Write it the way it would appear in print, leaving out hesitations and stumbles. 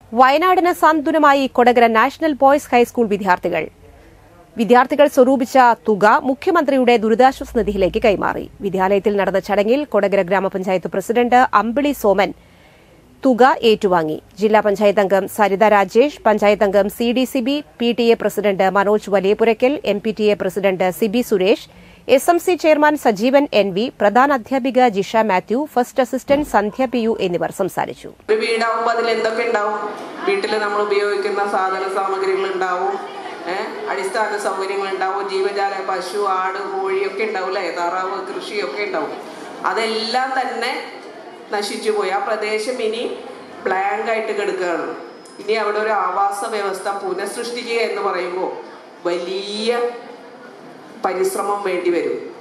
വയനാടിന് സാന്ത്വനമായി Kodakara national boys high school വിദ്യാർത്ഥികൾ സ്വരൂപിച്ച തുക മുഖ്യമന്ത്രിയുടെ ദുരിതാശ്വാസ നിധിയിലേക്ക് കൈമാറി. വിദ്യാലയത്തിൽ നടന്ന ചടങ്ങിൽ കൊടകര ഗ്രാമപഞ്ചായത്ത് പ്രസിഡന്റ് അമ്പിളി സോമൻ തുക ഏറ്റുവാങ്ങി. ജില്ലാ പഞ്ചായത്ത് അംഗം സരിത രാജേഷ്, പഞ്ചായത്ത് അംഗം CDCB, PTA president Manoj Valiyapurakkal, MPTA president Sibi Suresh, SMC chairman Sajeevan NV, പ്രധാന അധ്യാപിക Jisha Mathew, first assistant Sandhya PU എന്നിവർ സംസാരിച്ചു. വീടാവുമ്പോൾ അതിൽ എന്തൊക്കെ ഉണ്ടാവും? വീട്ടിൽ നമ്മൾ ഉപയോഗിക്കുന്ന സാധന സാമഗ്രികൾ ഉണ്ടാവും, അടിസ്ഥാന സൗകര്യങ്ങൾ ഉണ്ടാവും, ജീവജാല പശു, ആട്, കോഴിയൊക്കെ ഉണ്ടാവില്ലേ, താറാവ്, കൃഷിയൊക്കെ ഉണ്ടാവും. അതെല്ലാം തന്നെ നശിച്ചു പോയി. ആ പ്രദേശം ഇനി ബ്ലാങ്ക് ആയിട്ട് കിടക്കുകയാണ്. ഇനി അവിടെ ഒരു ആവാസ വ്യവസ്ഥ പുനഃസൃഷ്ടിക്കുക എന്ന് പറയുമ്പോൾ വലിയ പരിശ്രമം വേണ്ടി വരും.